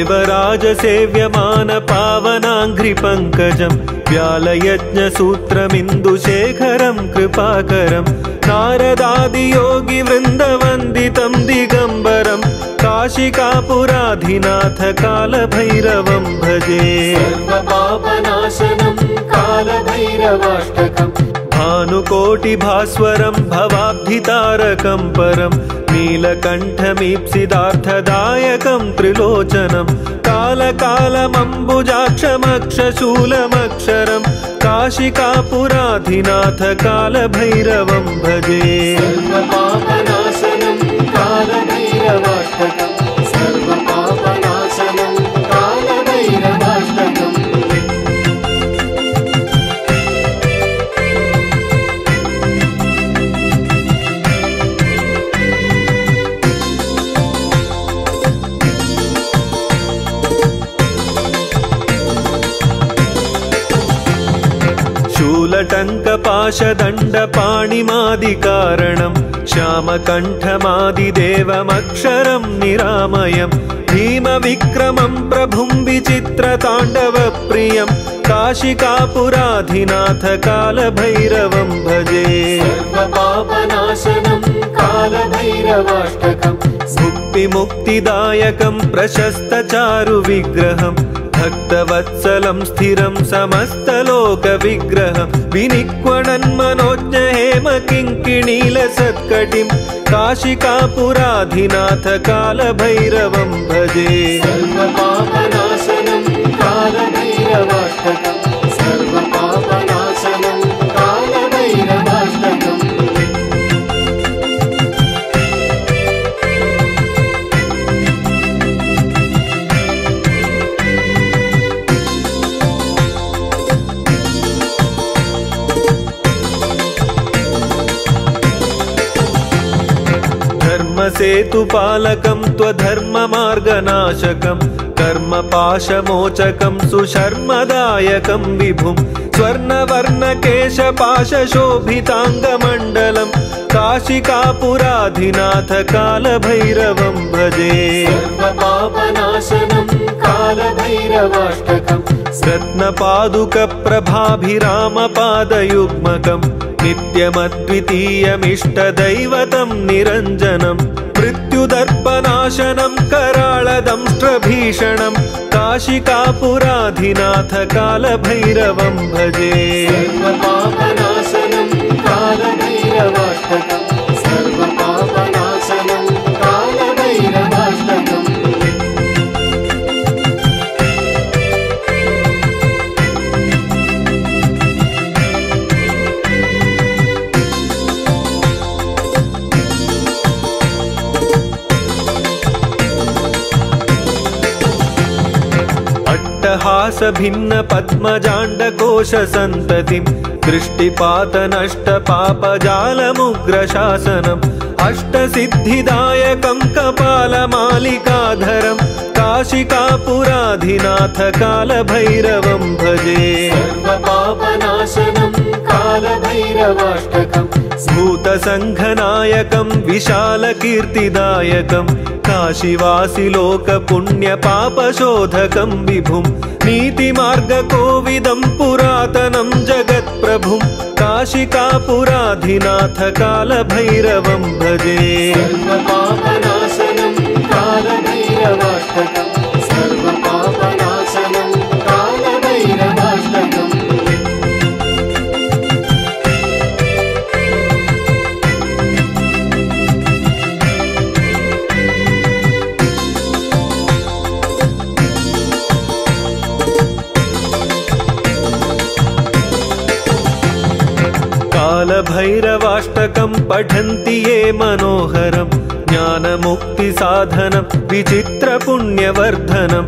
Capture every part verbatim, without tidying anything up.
देवराज सेव्यमान पावनाङ्घ्रिपङ्कजं व्यालयज्ञसूत्रमिन्दुशेखरं कृपाकरं नारदादियोगिवृन्दवन्दितं दिगम्बरं काशिकापुराधिनाथ कालभैरवं भजे। सर्वपापनाशनं कालभैरवाष्टकम् भानुकोटिभास्वरं भवाब्धितारकं परं नीलकण्ठमीप्सितार्थदायकं त्रिलोचनं कालकालमम्बुजाक्षमक्षशूलमक्षरं काशिकापुराधिनाथ कालभैरवं भजे। सर्वपापनाशनं कालभैरवाष्टकम् सर्वपापनाशनं कालभैरवाष्टकम्। शूलटङ्कपाशदण्डपाणिमादिकारणं श्यामकण्ठमादिदेवमक्षरं निरामयं भीमविक्रमं प्रभुं विचित्रताण्डवप्रियं काशिकापुराधिनाथ कालभैरवं भजे। सर्वपापनाशनं कालभैरवाष्टकम् मुक्तिमुक्तिदायकं प्रशस्तचारुविग्रहं भक्तवत्सलं स्थिरं समस्तलोकविग्रहं विनिक्वणन्मनोज्ञ हेमकिङ्किणीलसत्कटिं काशिकापुराधिनाथ कालभैरवं भजे। सर्वपापनाशनं कालभैरवाष्टकम् सर्वपापनाशनं कालभैरवाष्टकम्। धर्मसेतुपालकं त्वधर्ममार्गनाशकं कर्मपाशमोचकं सुशर्मदायकं विभुं स्वर्णवर्णकेशपाशशोभिताङ्गमण्डलं काशिकापुराधिनाथ कालभैरवं भजे। सर्वपापनाशनं कालभैरवाष्टकम् रत्नपादुकप्रभाभिरामपादयुग्मकं नित्यमद्वितीयमिष्टदैवतं निरञ्जनं मृत्युदर्पनाशनं कराळदंष्ट्रभीषणं काशिकापुराधिनाथ कालभैरवं भजे। सर्वपापनाशनं कालभैरवाष्टकम् सर्वपापनाशनं कालभैरवाष्टकम्। अट्टहासभिन्नपद्मजाण्डकोशसन्ततिं दृष्टिपातनष्टपापजालमुग्रशासनम् अष्टसिद्धिदायकं कपालमालिकाधरं काशिकापुराधिनाथ कालभैरवं भजे। सर्वपापनाशनं कालभैरवाष्टकम् भूतसङ्घनायकं विशालकीर्तिदायकं काशीवासिलोकपुण्यपापशोधकं विभुं नीतिमार्गकोविदं पुरातनं जगत्प्रभुं काशिकापुराधिनाथ कालभैरवं भजे। सर्वपापनाशनं कालभैरवाष्टकम् सर्वपापनाशनं कालभैरवाष्टकम्। कालभैरवाष्टकं पठन्ति ये मनोहरं ज्ञानमुक्तिसाधनं विचित्रपुण्यवर्धनं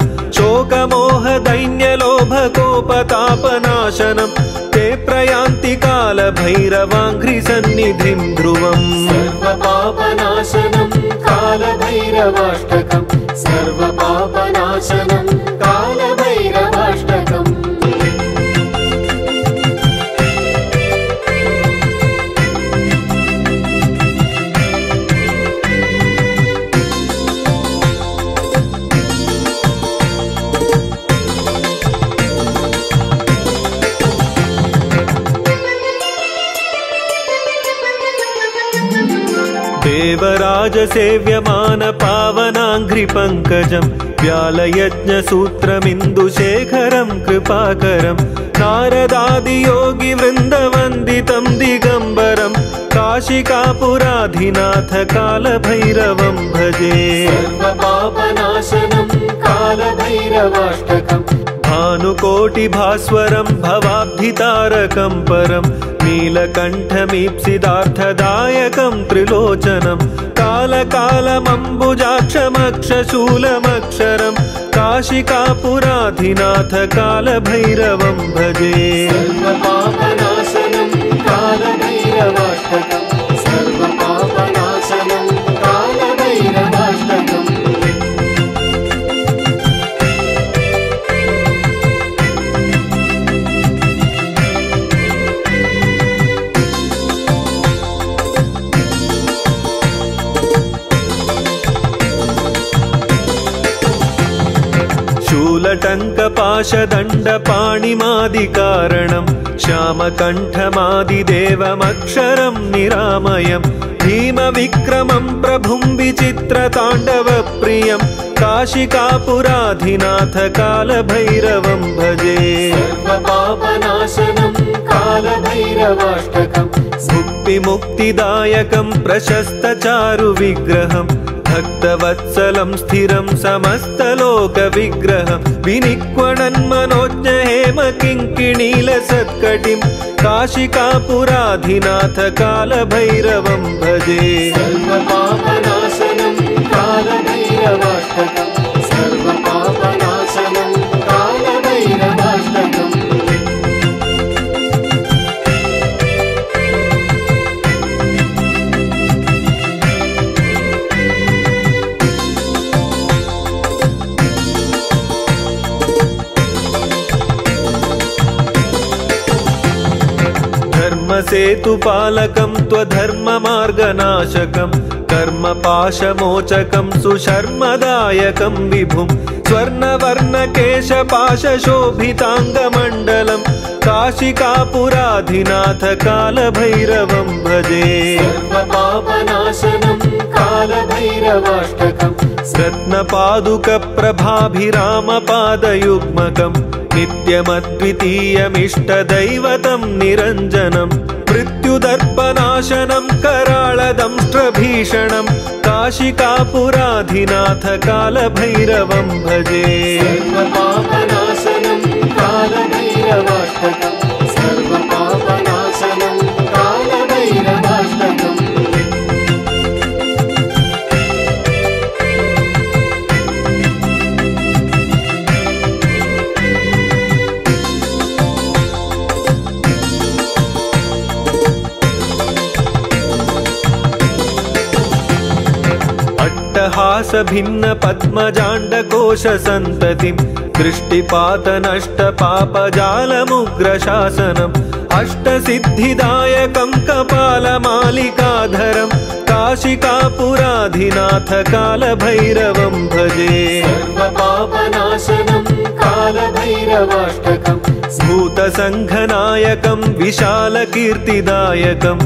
शोकमोहदैन्यलोभकोपतापनाशनं ते प्रयान्ति कालभैरवाङ्घ्रिसन्निधिं ध्रुवम्। सर्वपापनाशनं कालभैरवाष्टकम् सर्वपापनाशनं कालभैरवाष्टकम्। देवराजसेव्यमान पावनाङ्घ्रिपङ्कजं व्यालयज्ञसूत्रमिन्दुशेखरं कृपाकरं नारदादियोगिवृन्दवन्दितं दिगम्बरं काशिकापुराधिनाथ कालभैरवं भजे। सर्वपापनाशनं कालभैरवाष्टकम् भानुकोटिभास्वरं भवाब्धितारकं परं नीलकण्ठमीप्सितार्थदायकं त्रिलोचनं कालकालमम्बुजाक्षमक्षशूलमक्षरं काशिकापुराधिनाथ कालभैरवं भजे। सर्वपापनाशनं कालभैरवाष्टकम् सर्वपापनाशनं कालभैरवाष्टकम्। शूलटङ्कपाशदण्डपाणिमादिकारणं श्यामकण्ठमादिदेवमक्षरं निरामयं भीमविक्रमं प्रभुं विचित्रताण्डवप्रियं काशिकापुराधिनाथ कालभैरवं भजे। सर्वपापनाशनं कालभैरवाष्टकम् मुक्तिमुक्तिदायकं प्रशस्तचारुविग्रहं भक्तवत्सलं स्थिरं समस्तलोकविग्रहं विनिक्वणन्मनोज्ञ हेमकिङ्किणीलसत्कटिं काशिकापुराधिनाथ कालभैरवं भजे। सर्वपापनाशनं कालभैरवाष्टकम् सर्वपापनाशनं कालभैरवाष्टकम्। धर्मसेतुपालकं त्वधर्ममार्गनाशकं कर्मपाशमोचकं सुशर्मदायकं विभुं स्वर्णवर्णकेशपाशशोभिताङ्गमण्डलं काशिकापुराधिनाथ कालभैरवं भजे। सर्वपापनाशनं कालभैरवाष्टकम् रत्नपादुकप्रभाभिरामपादयुग्मकं नित्यमद्वितीयमिष्टदैवतं निरञ्जनं मृत्युदर्पनाशनं कराळदंष्ट्रभीषणं काशिकापुराधिनाथ कालभैरवं भजे। सर्वपापनाशनं कालभैरवाष्टकम् सर्वपापनाशनं कालभैरवाष्टकम्। अट्टहासभिन्नपद्मजाण्डकोशसन्ततिं दृष्टिपातनष्टपापजालमुग्रशासनम् अष्टसिद्धिदायकं कपालमालिकाधरं काशिकापुराधिनाथ कालभैरवं भजे। सर्वपापनाशनं कालभैरवाष्टकम् भूतसङ्घनायकं विशालकीर्तिदायकं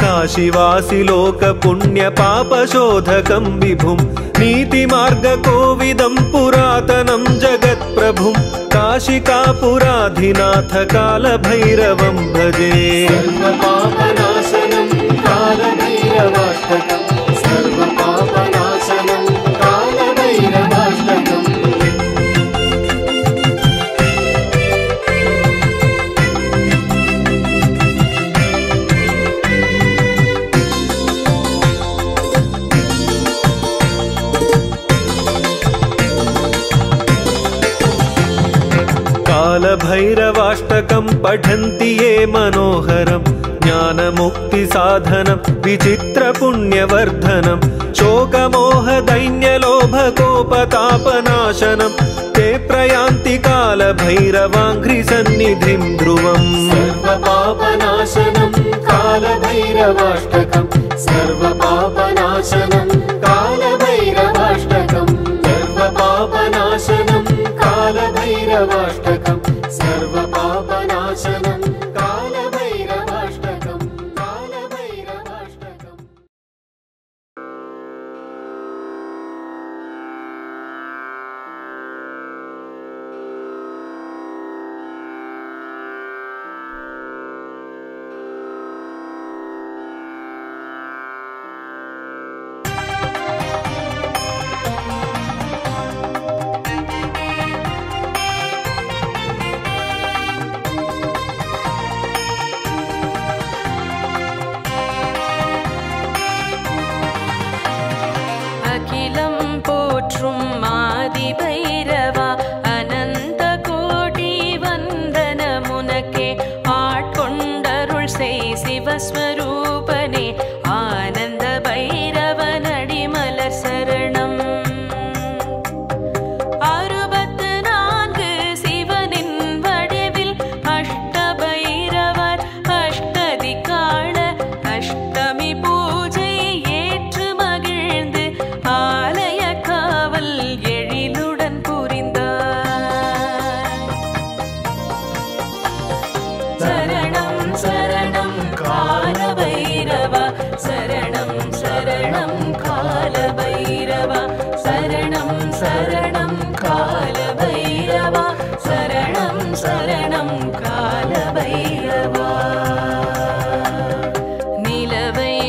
काशीवासिलोकपुण्यपापशोधकं विभुं नीतिमार्गकोविदं पुरातनं जगत्प्रभुं काशिकापुराधिनाथ कालभैरवं भजे। सर्वपापनाशनं कालभैरवाष्टकम् सर्वपापनाशनं कालभैरवाष्टकम्। कालभैरवाष्टकं पठन्ति ये मनोहरं ज्ञानमुक्तिसाधनं विचित्रपुण्यवर्धनं शोकमोहदैन्यलोभकोपतापनाशनं ते प्रयान्ति कालभैरवाङ्घ्रिसन्निधिं ध्रुवम्। सर्वपापनाशनं कालभैरवाष्टकम् सर्वपापनाशनं कालभैरवाष्टकम् सर्वपापनाशनं कालभैरवाष्टकम् सर्वपापनाशनं कालभैरवाष्टकम् कालभैरवाष्टकम्।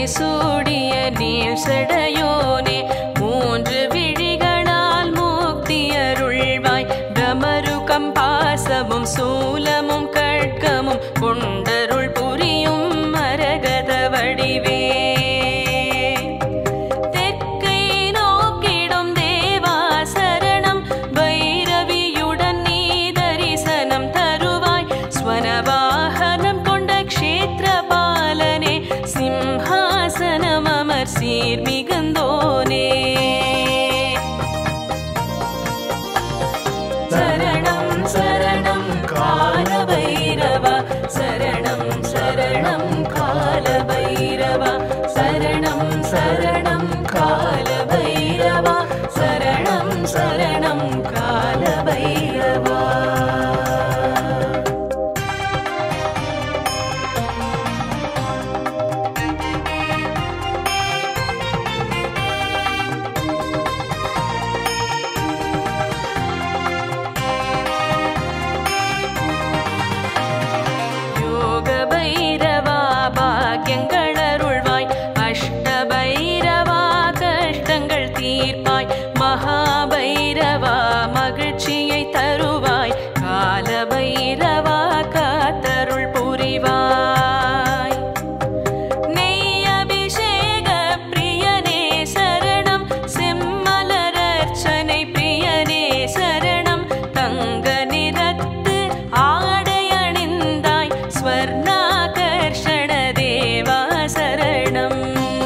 முடிசூடிய நீள் சடையோனே மூன்று விழிகளால் முக்தியருள்வாய் பிரமருகம் பாசமும் சூலமும் கட்கமும் கொண்டருள் புரியும் மரகத வடிவே சீர் மிகுந்தோனே சரணம் சரணம் கால பைரவா சரணம் சரணம் கால பைரவா சரணம் சரணம் கால பைரவா சரணம் சரணம் கால பைரவா மகாபைரவா மகிழ்ச்சியை தருவாய் காலபைரவா காத்தருள் புரிவாய் நெய் அபிஷேக பிரியனே சரணம் செம்மலரர்ச்சனை பிரியனே சரணம் தங்க நிறத்து ஆடை அணிந்தாய் ஸ்வர்ணாகர்ஷண தேவா சரணம்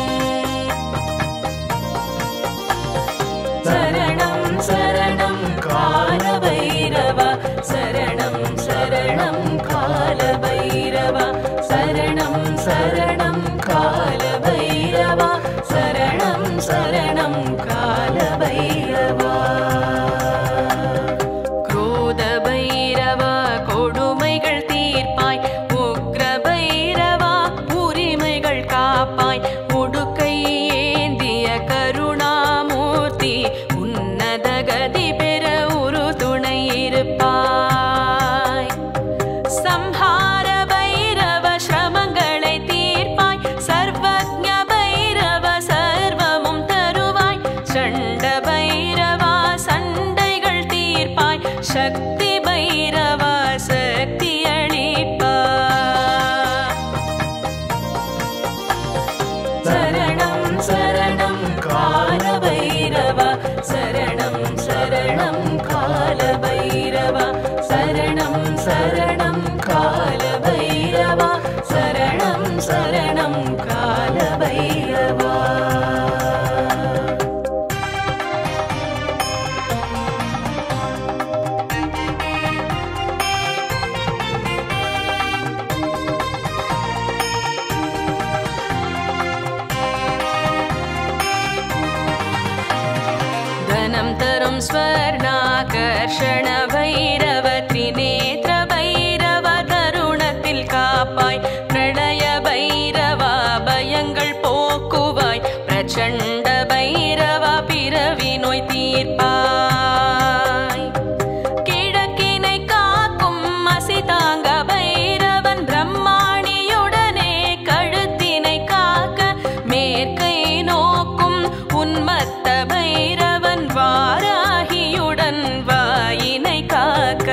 சரணம் சரணம் கால பைரவா சரணம் சரணம் கால பைரவா சரணம் சரணம் கால பைரவா சரணம் சரணம் கால பைரவா குரோத பைரவா கொடுமைகள் தீர்ப்பாய் உக்ர பைரவா உரிமைகள் காப்பாய் உடுக்கை ஏந்திய கருணாமூர்த்தி உன்னத கதி பெற ஒரு துணை இருப்பாய் சம்ஹார பைரவ ஸ்ரமங்களை தீர்ப்பாய் சர்வஜ்ஞ பைரவ சர்வமும் தருவாய் சண்ட பைரவா சண்டைகள் தீர்ப்பாய் சக்தி பைரவா சக்தி அளிப்பாய் சரணம் சரணம் கால பைரவா சரணம் சரணம் கால பைரவா சரணம் சரணம் கால பைரவா சரணம் சரணம் கால பைரவா தனம் தரும் ஸ்வர்ணாகர்ஷண பைரவ திரிநேத்ர பைரவ தருணத்தில் காப்பாய் பிரளய பைரவா பயங்கள் போக்குவாய் பிரச்சண்ட பைரவா பிறவி நோய் தீர்ப்பாய் கிழக்கினை காக்கும் மசிதாங்க பைரவன் பிரம்மாணியுடனே கழுத்தினை காக்க மேற்கை நோக்கும் உன்மத்த பைரவன் வாராகியுடன் வாயினை காக்க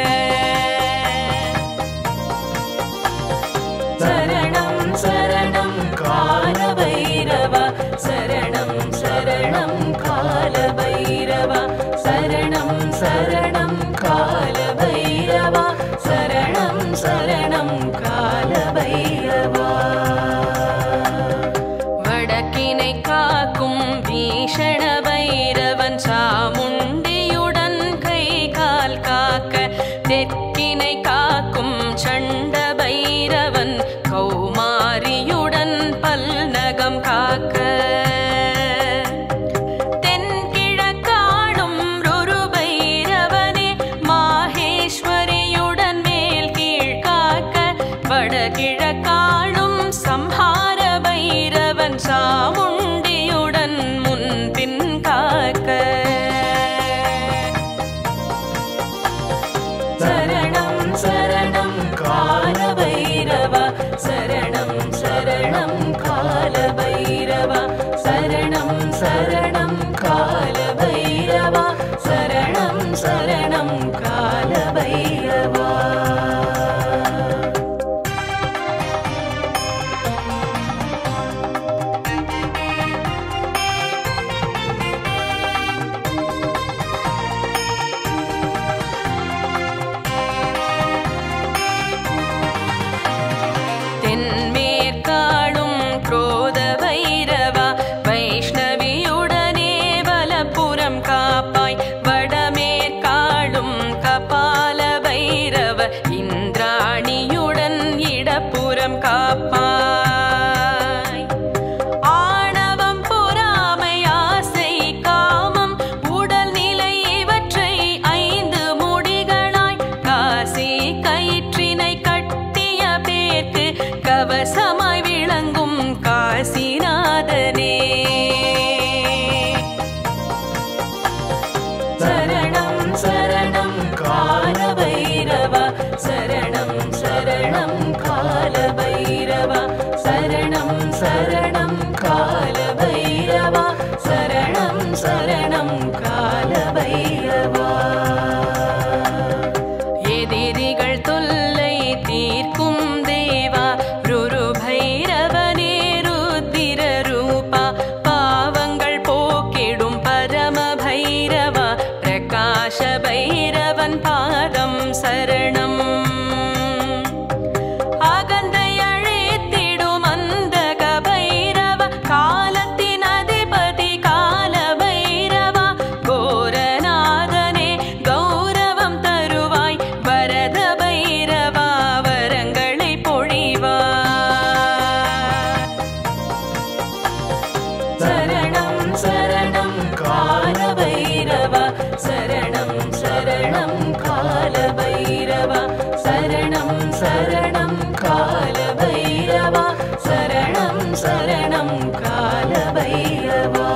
சரணம் சரணம் கால பைரவா சரணம் சரணம் கால பைரவா சரணம் சரணம் கால பைரவா சரணம் சரணம் கால பைரவா வடக்கினை காக்கும் பீஷண பைரவன் சாமுண்டியுடன் கை கால் காக்க தெற்கினை காக்கும் சண்ட பைரவன் கௌமாரியுடன் பல்நகம் காக்க தென்கிழக்காடும் ருரு பைரவனே மாஹேஸ்வரியுடன் மேல் கீழ் காக்க வடகிழக்காடும் சம்ஹார பைரவன் சாமுண்டியுடன் முன்பின் காக்க சரணம் சரணம் கால பைரவா சரணம் சரணம் கால பைரவா கருணாநாதனே சரணம் சரணம் காலபைரவா சரணம் சரணம் காலபைரவா சரணம் சரணம் காலபைரவா சரணம் சரணம் காலபைரவா எதிரிகள் தொல்லை தீர்க்கும் தேவா ருரு பைரவனே ருத்திர ரூபா பாவங்கள் போக்கிடும் பரம பைரவா பிரகாஷ பைரவன் பாதம் சரணம் அகந்தை அழித்திடும் அந்தக பைரவ காலத்தின் அதிபதி கால பைரவா கோரநாதனே கௌரவம் தருவாய் வரத பைரவா வரங்களை பொழிவாய் சரணம் சரணம் கால பைரவா சரணம் சரணம் கால பைரவா சரணம் சரணம் கால பைரவா சரணம் சரணம் கால பைரவா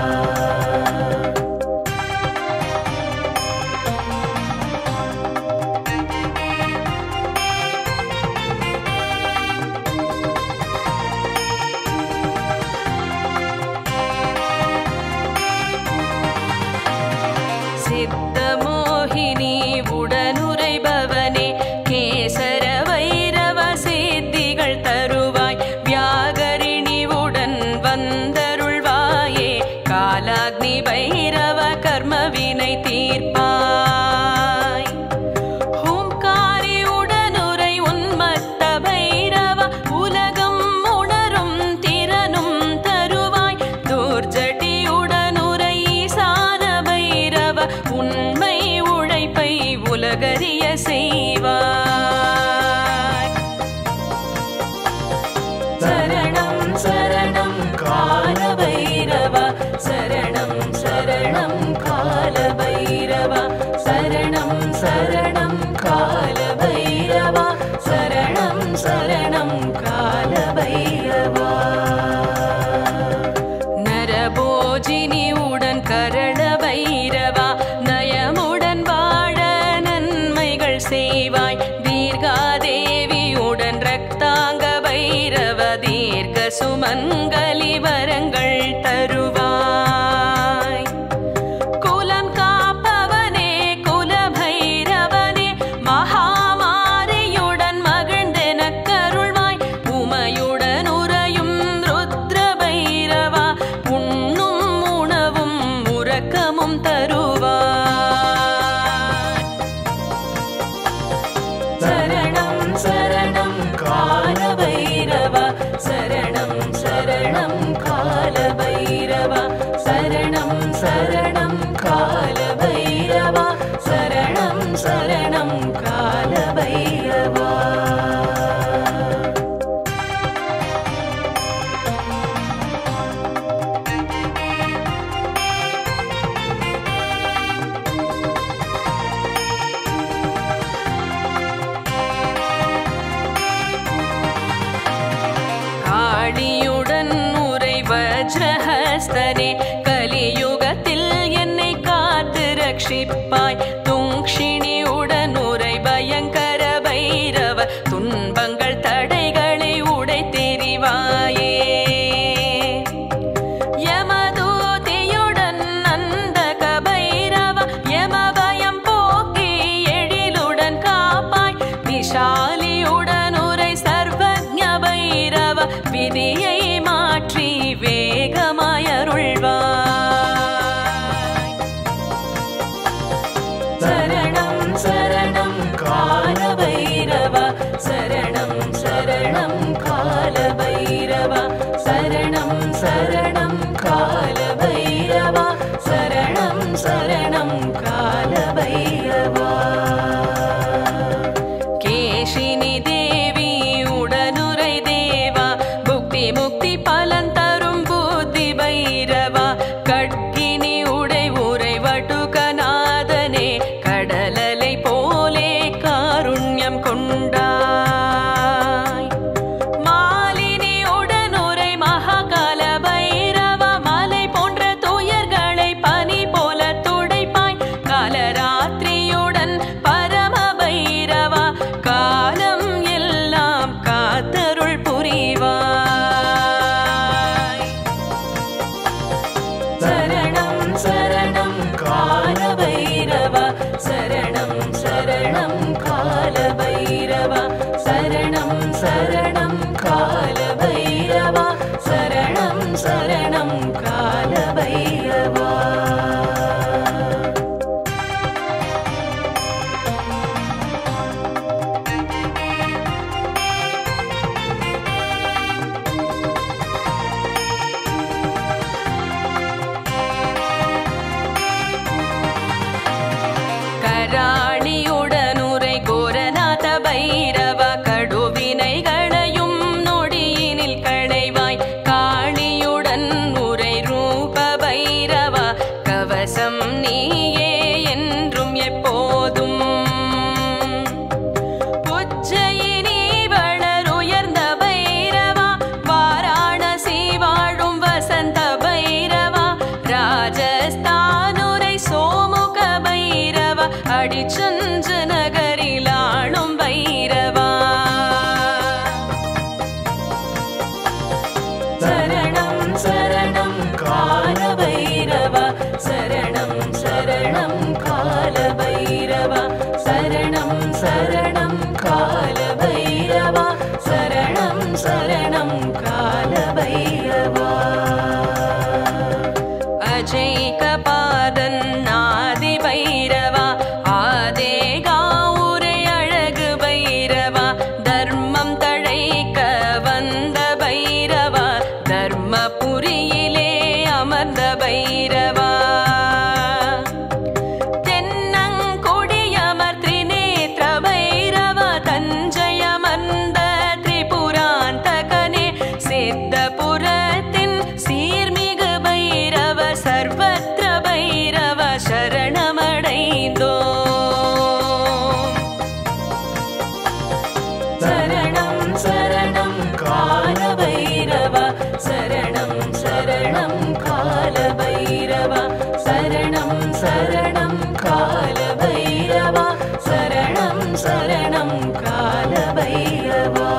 சித்தமோகினி உடனுரைபவனே கேசர வைரவ சித்திகள் தருவாய் வியாகரிணி உடன் வந்தருள்வாயே காலாக்னி பைரவ கர்மவினை தீர்ப்பாய் ஹூம்காரி உடனுரை உன்மத்த பைரவ உலகம் உணரும் திறனும் தருவாய் தூர்ஜட்டி உடனுரை ஈசான பைரவ உண்மை உழைப்பை உலகறிய செய்வாய் சரணம் சரணம் கால பைரவா சரணம் சரணம் கால பைரவா சரணம் சரணம் கால பைரவா சரணம் சரணம் கால பைரவா நரபோஜினி உடன் கரண பைரவா நயமுடன் வாழ நன்மைகள் செய்வாய் தீர்காதேவியுடன் ரக்தாங்க பைரவ தீர்க்க சுமங்கலி வரங்கள் தருவாய் குலம் காப்பவனே குல பைரவனே மகாமாரியுடன் மகிழ்ந்தென கருள்வாய் உமையுடன் உறையும் ருத்ர பைரவா உண்ணும் உணவும் உறக்கமும் தருவாய் சரணம் சரணம் கால பைரவா சரணம் சரணம் கால பைரவா சரணம் சரணம் கால பைரவா சரணம் சரணம் கால பைரவா காளியுடன் உரை வஜ்ரஹஸ்தனே கலியுகத்தில் என்னை காத்து ரட்சிப்பாய் துங்ஷிணியுடன் உரை பயங்கர பைரவ துன்பங்கள் தடைகளை உடை தெரிவாயே யமதூதியுடன் நந்தக பைரவ யமபயம் போக்கி எழிலுடன் காப்பாய் விஷாலியுடன் உரை சர்வஜ பைரவ விதியை மாற்றி வேகமாய் அருள்வாய் சரணம் சரணம் கால பைரவா சரணம் சரணம் கால பைரவா சரணம் சரணம் கால பைரவா சரணம் சரணம் கால பைரவா அஜய் கபாதன் ஆதி பைரவா ஆதே காவுரை அழகு பைரவா தர்மம் தழைக்க வந்த பைரவா தர்மபுரியிலே அமர்ந்த பைரவா தென்னங்கொடியமர் திரிநேத்ர பைரவா தஞ்சையமர்ந்த திரிபுராந்தகனே சித்தபுரத்தின் சீர்மிகு பைரவ சர்வத்ர பைரவ சரணமடைந்தோ சரணம் சரணம் கால பைரவா சரணம் சரணம் கால பைரவா சரணம் சரணம் கால பைரவா சரணம் சரணம் கால பைரவா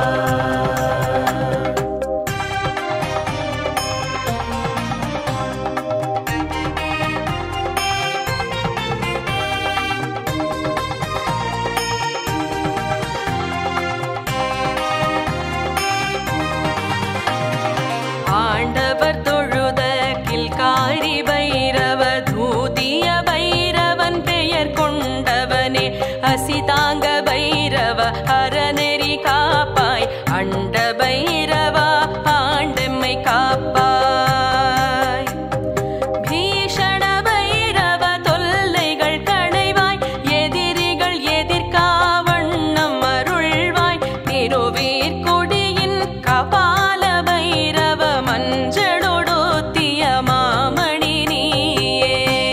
ஆண்டவர் தொழுத கில்காரி பைரவ தூதிய பைரவன் பெயர் கொண்டவனே அசிதாங்க பைரவ அறநெறி காப்பாய் அண்ட பைரவா ஆண்டெம்மை காப்பாய் பீஷண பைரவ தொல்லைகள் களைவாய் எதிரிகள் எதிர்காவண்ணம் அருள்வாய் திருவேற்கொடியின் கபால பைரவ மஞ்சளொடுத்திய மாமணி நீயே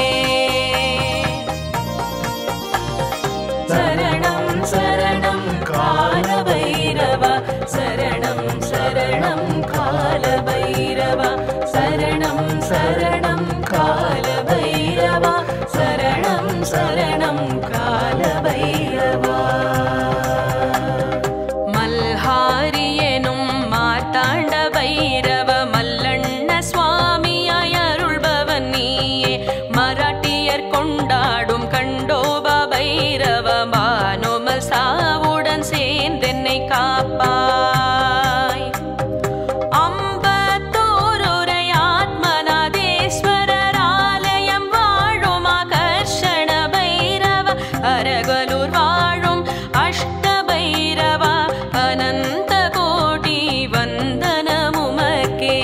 சரணம் சரணம் கால பைரவா சரணம் சரணம் கால பைரவா சரணம் சரணம் கால பைரவா சரணம் சரணம் கால பைரவா மல்ஹாரி எனும் மார்த்தாண்ட பைரவ மல்லண்ண சுவாமியாய் அருள்பவன் நீயே மராட்டியர் கொண்டாடும் கண்டோபா பைரவ மானோமல் சாவுடன் சேர்ந்தென்னை காப்பாய் அம்பத்தூருரை ஆத்மநாதேஸ்வரர் ஆலயம் வாழும் ஆகர்ஷண பைரவ அரகலூர் வாழும் அஷ்ட பைரவா அனந்த கோடி வந்தனமுமக்கே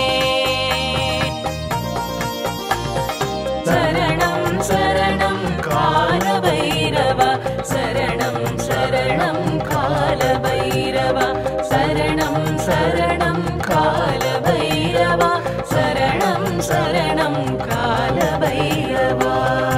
சரணம் சரணம் கால பைரவா சரணம் சரணம் கால பைரவா சரணம் சரணம் கால பைரவா சரணம் சரணம் கால பைரவா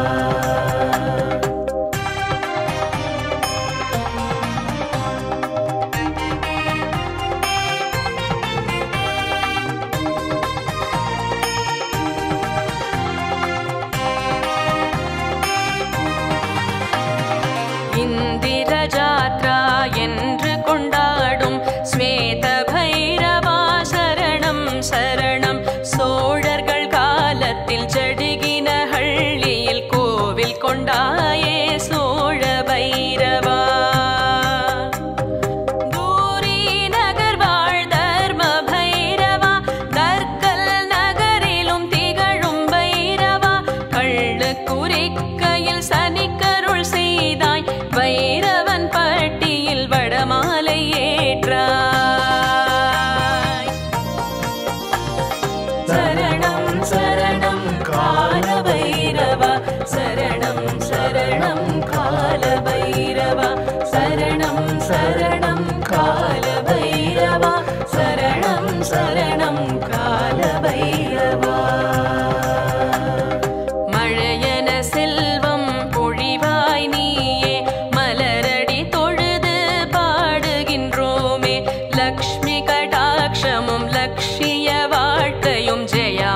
இந்திர ஜாத்ரா என்று கொண்டாடும் ஸ்வேத பைரவா சரணம் சரணம் சோழர்கள் காலத்தில் ஜடிகின ஹள்ளியில் கோவில் கொண்டாயே சோழ பைரவா தூரி நகர் வாழ் தர்ம பைரவா தர்க்கல் நகரிலும் திகழும் பைரவா கள்ளு குறிக்கையில் சனிக்கருள் செய்தாய் பைரவன் பட்டியில் வடமாலை ஏற்றாய் சரணம் சரணம் கால பைரவா சரணம் சரணம் கால பைரவா சரணம் சரணம் கால பைரவா சரணம் சரணம் கால பைரவா மழையன செல்வம் பொழிவாய் நீயே மலரடி தொழுது பாடுகின்றோமே லக்ஷ்மி கடாட்சமும் லக்ஷிய வாழ்க்கையும் ஜெயா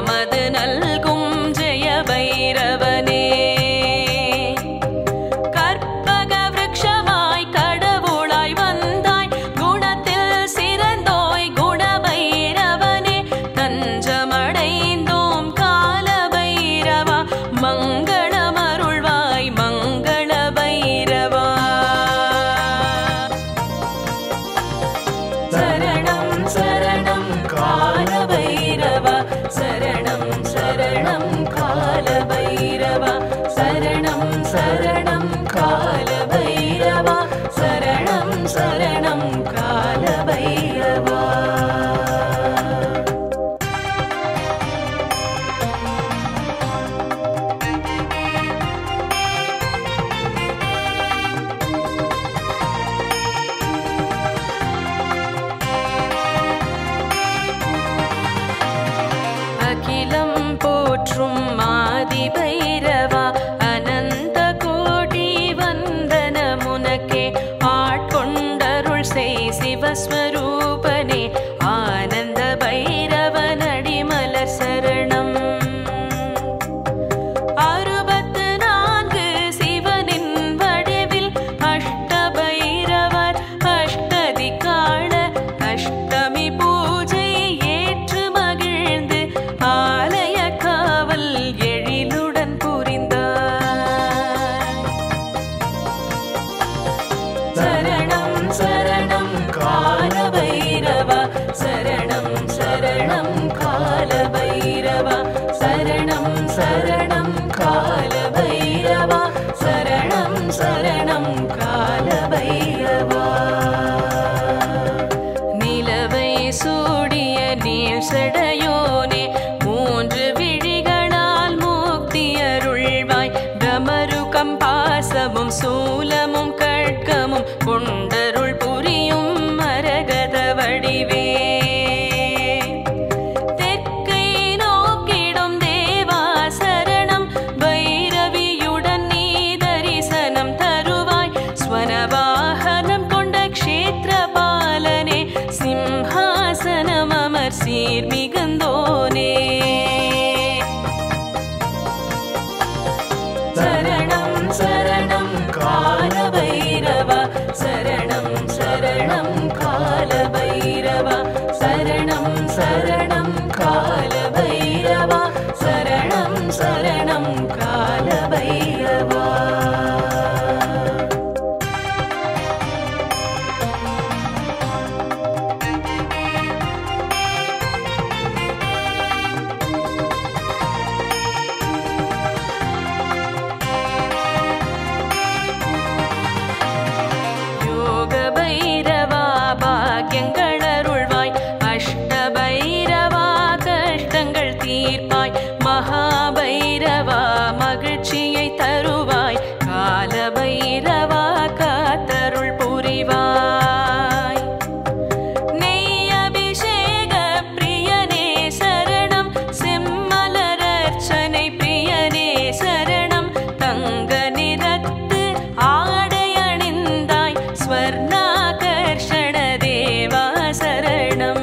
தீர்ப்பாய் மகாபைரவா மகிழ்ச்சியை தருவாய் காலபைரவா காத்தருள் புரிவாய் நெய் அபிஷேக பிரியனே சரணம் செம்மலரர்ச்சனை பிரியனே சரணம் தங்க நிறத்து ஆடை அணிந்தாய் ஸ்வர்ணாகர்ஷண தேவா சரணம்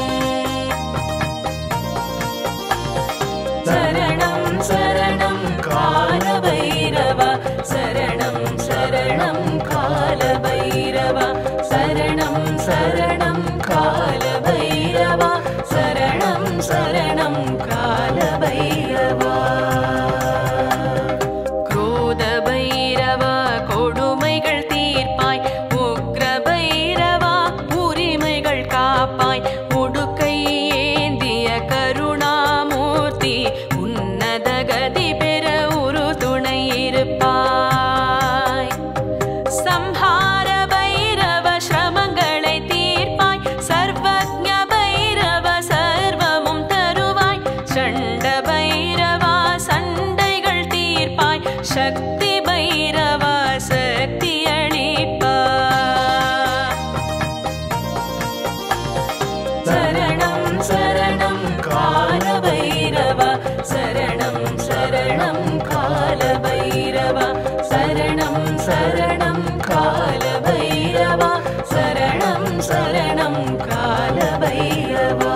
சரணம் சரணம் காலபைரவா சரணம் சரணம் காலபைரவா சரணம் சரணம் காலபைரவா சரணம் சரணம் காலபைரவா क्रोध भैरवा கொடுமைகள் தீர்ப்பாய் உக்ர பைரவா உரிமைகள் காப்பாய் உடுக்கை ஏந்திய கருணாமூர்த்தி உன்னத கதி பெற ஒரு துணை இருப்பாய் சம்ஹார பைரவ ஸ்ரமங்களை தீர்ப்பாய் சர்வஜ்ஞ பைரவ சர்வமும் தருவாய் சண்ட பைரவா சண்டைகள் தீர்ப்பாய் சக்தி பைரவா சக்தி அளிப்பாய் சரணம் சரணம் காலபைரவா சரணம் சரணம் காலபைரவா சரணம் சரணம் காலபைரவா சரணம் சரணம் காலபைரவா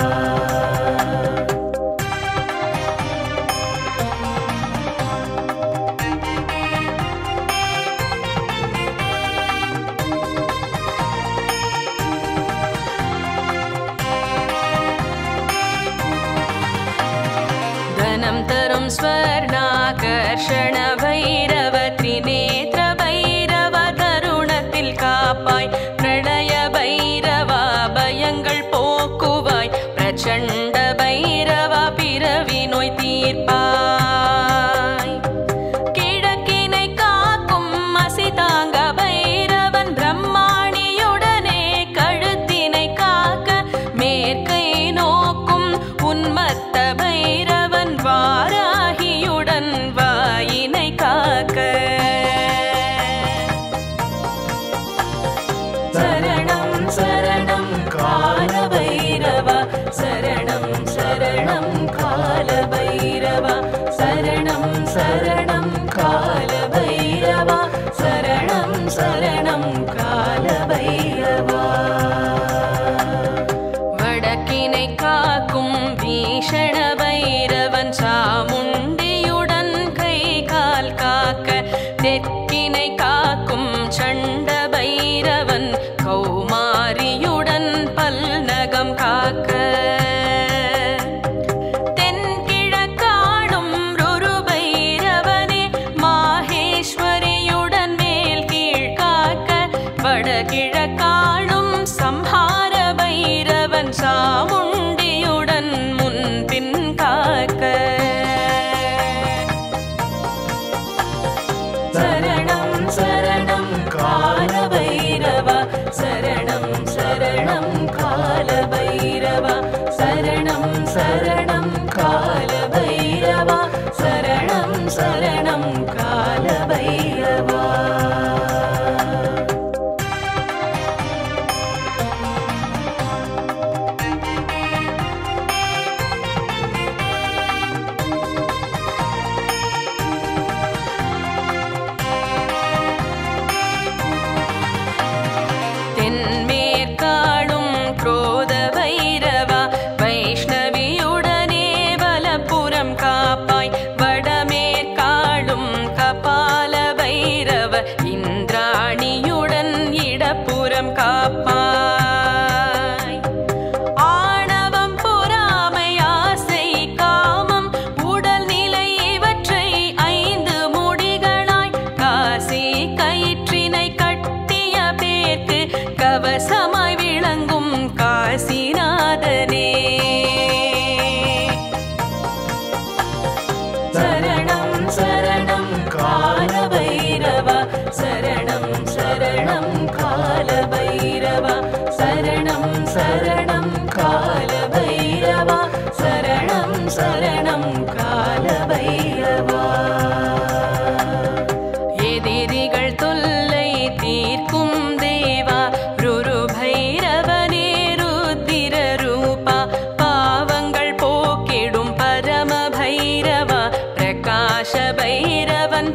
धनं तरुं स्वर्णाकर्षण भैरव त्रिनेत्र भैरव तरुणத்தில் காப்பாய் பிரளய பைரவா பயங்கள் போக்குவாய் பிரச்சண்ட பைரவா பிறவி நோய் தீர்ப்பாய் கிழக்கினை காக்கும் மசிதாங்க பைரவன் பிரம்மாணியுடனே கழுத்தினை காக்க மேற்கை நோக்கும் உன்மத்த பைரவன் வாராகியுடன் வாயினை காக்க சரணம் சரணம் காலபைரவா சரணம் சரணம் காலபைரவா சரணம் சரணம் காலபைரவா சரணம் சரணம் காலபைரவா வடக்கினை காக்கும் பீஷண பைரவா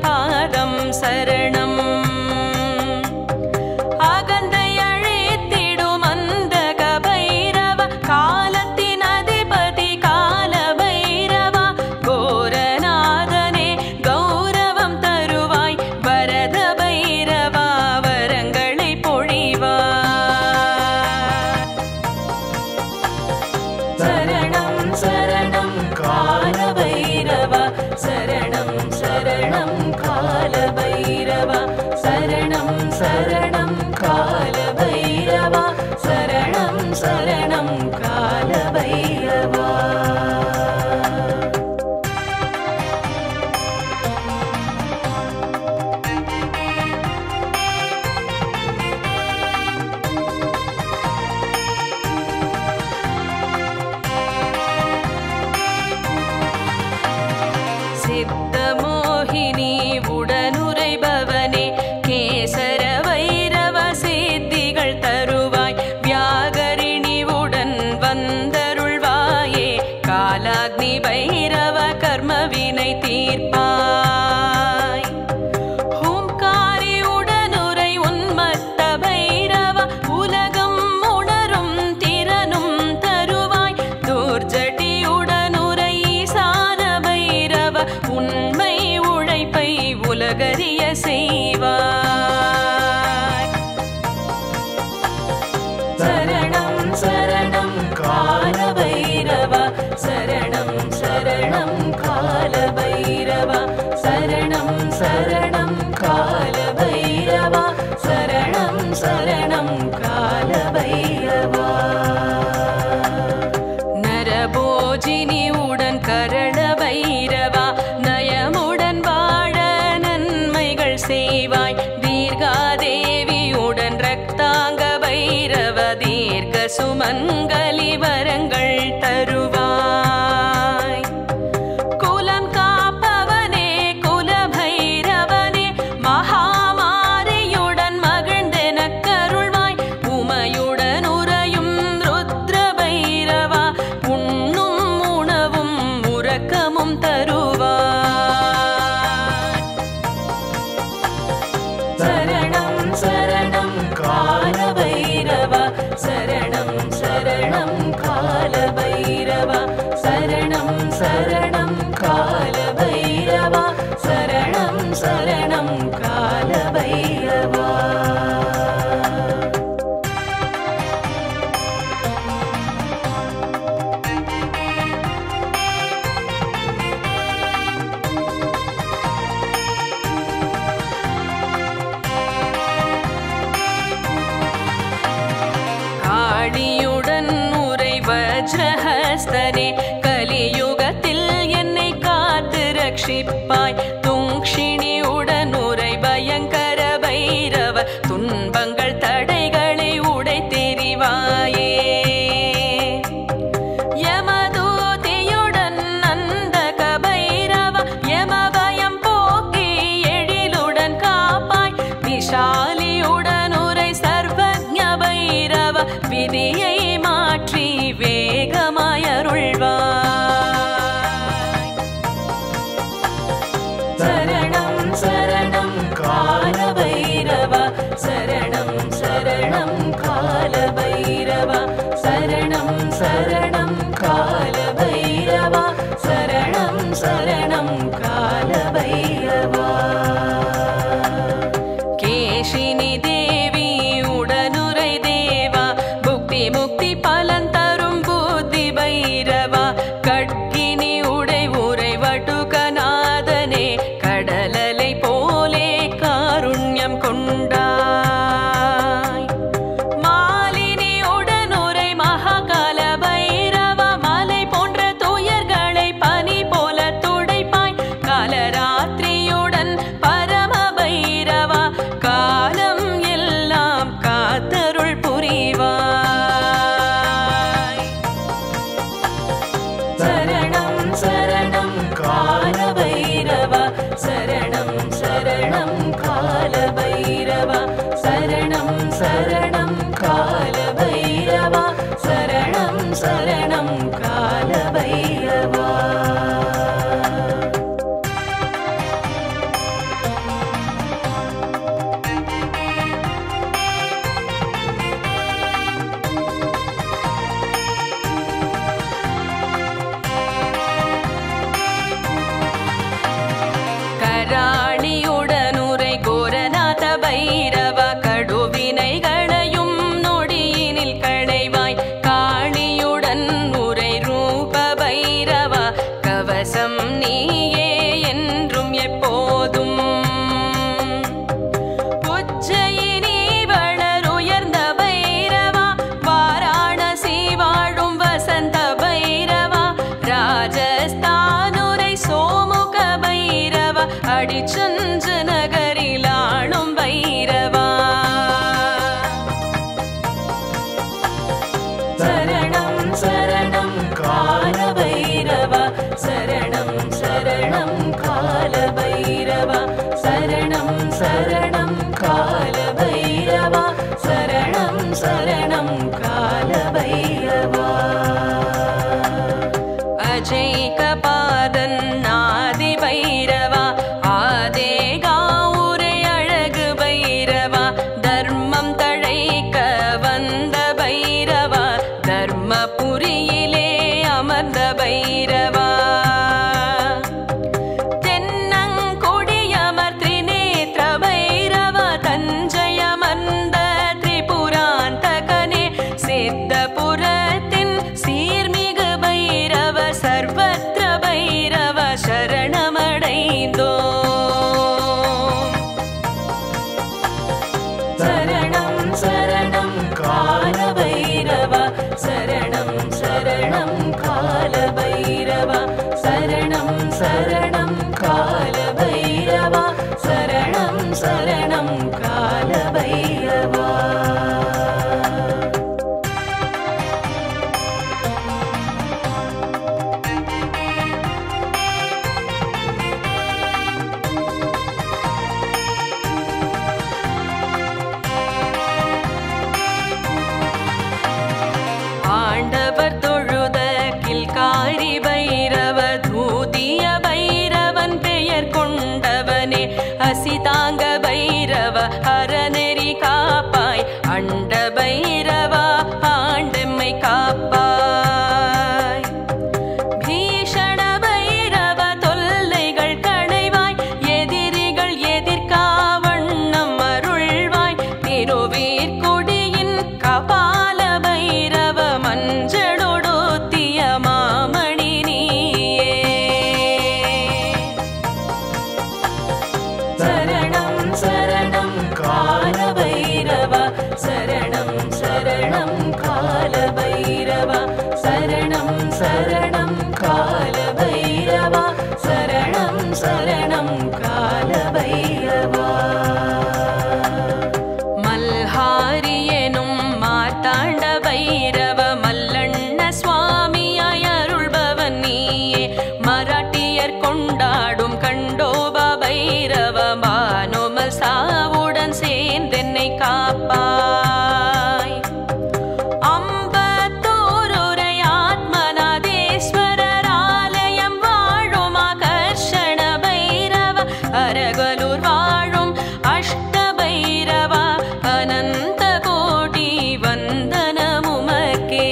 பாதம் சரணம் அகந்தை அழித்திடும் அந்தக பைரவ காலத்தின் அதிபதி கால பைரவா கோரநாதனே கௌரவம் தருவாய் வரத பைரவா வரங்களை பொழிவாய் சரணம் சரணம் கால பைரவா சரணம் சரணம் கால பைரவா சரணம் சரணம் கால பைரவா சரணம் சரணம் கால பைரவா சித்தமோகினி உடனுரைபவனே கேசர வைரவ சித்திகள் தருவாய் வியாகரிணி உடன் வந்தருள்வாயே காலாக்னி பைரவ கர்மவினை தீர்ப்பாய் ஹூம்காரி உடனுரை உன்மத்த பைரவ உலகம் உணரும் திறனும் தருவாய் தூர்ஜட்டி உடனுரை ஈசான பைரவ உண்மை உழைப்பை உலகறிய செய்வாய் சரணம் சரணம் கால பைரவா சரணம் சரணம் கால பைரவா சரணம் சரணம் கால பைரவா சரணம் சரணம் கால பைரவா நரபோஜினி உடன் கரண பைரவா நயமுடன் வாழ நன்மைகள் செய்வாய் தீர்காதேவியுடன் ரக்தாங்க பைரவ தீர்க்க சுமங்கலி வரங்கள் தருவாய் குலம் காப்பவனே குல பைரவனே மகாமாரியுடன் மகிழ்ந்தெனக் கருள்வாய் உமையுடன் உறையும் ருத்ர பைரவா உண்ணும் உணவும் உறக்கமும் தருவாய் சரணம் சரணம் கால பைரவா சரணம் சரணம் கால பைரவா சரணம் சரணம் கால பைரவா சரணம் சரணம் கால பைரவா காளியுடன் உரை வஜ்ரஹஸ்தனே கலியுகத்தில் என்னை காத்து ரட்சிப்பாய் துங்ஷிணியுடன் உரை பயங்கர பைரவ துன்பங்கள் தடைகளை உடை தெரிவாயே யமதூதியுடன் நந்தக பைரவ யமபயம் போக்கி எழிலுடன் காப்பாய் விஷாலியுடன் உரை சர்வஜ்ஞ பைரவ விதியை மாற்றி வேகமாயருள்வாய் ஹரிச்சந்திர நகரிலாளும் பைரவா சரணம் சரணம் கால பைரவா சரணம் சரணம் கால பைரவா சரணம் சரணம் கால பைரவா சரணம் சரணம் கால பைரவா அஜய் கபாதன் ஆதி பைரவா ஆதே காவுரை அழகு பைரவா தர்மம் தழைக்க வந்த பைரவா தர்மபுரியிலே அமர்ந்த பைரவா தென்னங்கொடியமர் திரிநேத்ர பைரவா தஞ்சையமர்ந்த திரிபுராந்தகனே சித்தபுரத்தின் சீர்மிகு பைரவ சர்வத்ர பைரவ சரணமடைந்தோம் சரணம் சரணம் கால பைரவா சரணம் சரணம் கால பைரவா சரணம் சரணம் கால பைரவா சரணம் சரணம் கால பைரவா ஆண்டவர் தொழுத கில்காரி பைரவ தூதிய பைரவன் பெயர் கொண்டவனே அசிதாங்க பைரவ அறநெறி காப்பாய் அண்ட பைரவா ஆண்டெம்மை காப்பாய் பீஷண பைரவ தொல்லைகள் களைவாய் எதிரிகள் எதிர்காவண்ணம் அருள்வாய் திருவேற்கொடியின் கபால பைரவ மஞ்சளொடுத்திய மாமணி நீயே சரணம் சரணம் கால பைரவா சரணம் சரணம் கால பைரவா சரணம் சரணம் கால பைரவா சரணம் சரணம் கால பைரவா மல்ஹாரி எனும் மார்த்தாண்ட பைரவ மல்லண்ண சுவாமியாய் அருள்பவன் நீயே மராட்டியர் கொண்டாடும் கண்டோபா பைரவ மானோமல் சாவுடன் சேர்ந்தென்னை காப்பாய் அம்பத்தூருரை ஆத்மநாதேஸ்வரர் ஆலயம் வாழும் ஆகர்ஷண பைரவ அரகலூர் வாழும் அஷ்ட பைரவா அனந்த கோடி வந்தனமுமக்கே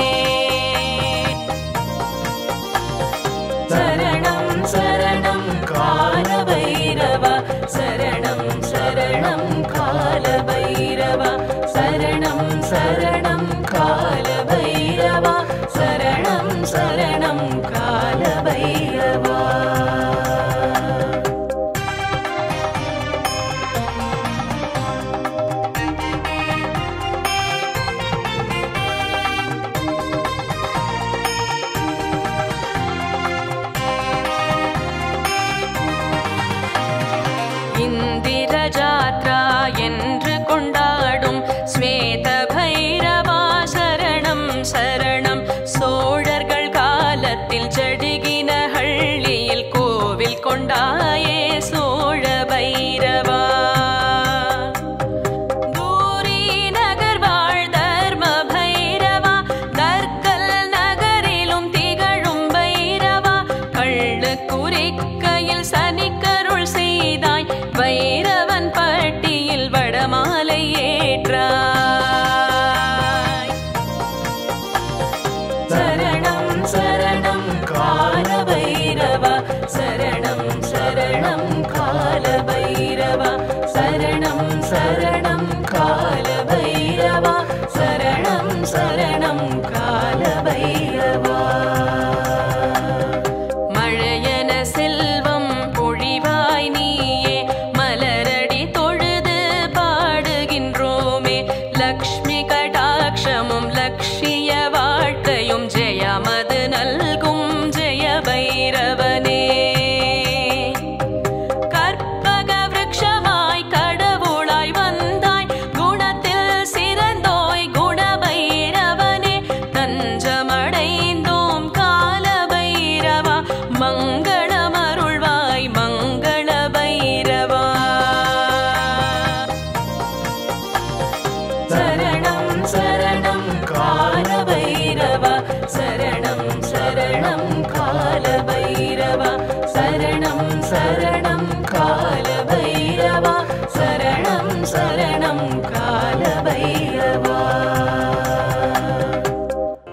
சரணம் சரணம் கால பைரவா சரணம் சரணம் கால பைரவா சரணம் சரணம் கால பைரவா சரணம் சரணம் கால பைரவா இந்திர ஜாத்ரா என்று கொண்டாடும் ஸ்வேத பைரவா சரணம் சரணம் சோழர்கள் காலத்தில் ஜடிகின ஹள்ளியில் கோவில் கொண்டாயே சோழ பைரவா தூரி நகர் வாழ் தர்ம பைரவா தர்கல் நகரிலும் திகழும் பைரவா கள்ளு குறிக்கையில் சனிக்கருள் செய்தாய் பைரவன் பட்டியில் வடமாலை ஏற்றாய் சரணம் சரணம் கால பைரவா சரணம் சரணம் கால பைரவா சரணம் சரணம் கால பைரவா சரணம் சரணம் கால பைரவா மழையன செல்வம் பொழிவ शरणं